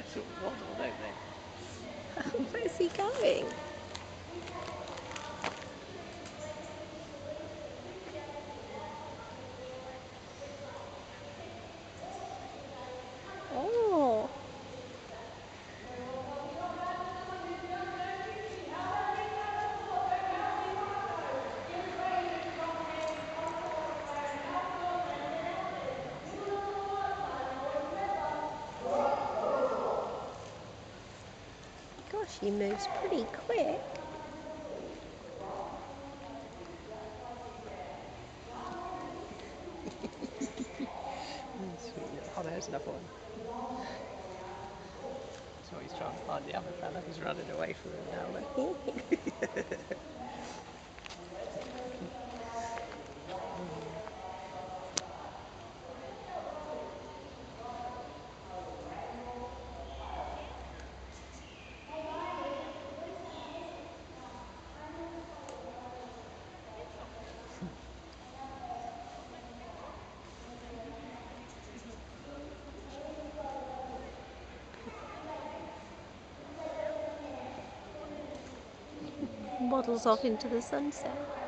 sort of waddle, don't they? Where's he going? Oh. Gosh, he moves pretty quick. Sweet little. Oh, there's another one. So he's trying to find the other fella who's running away from him now. Then. Waddles off into the sunset.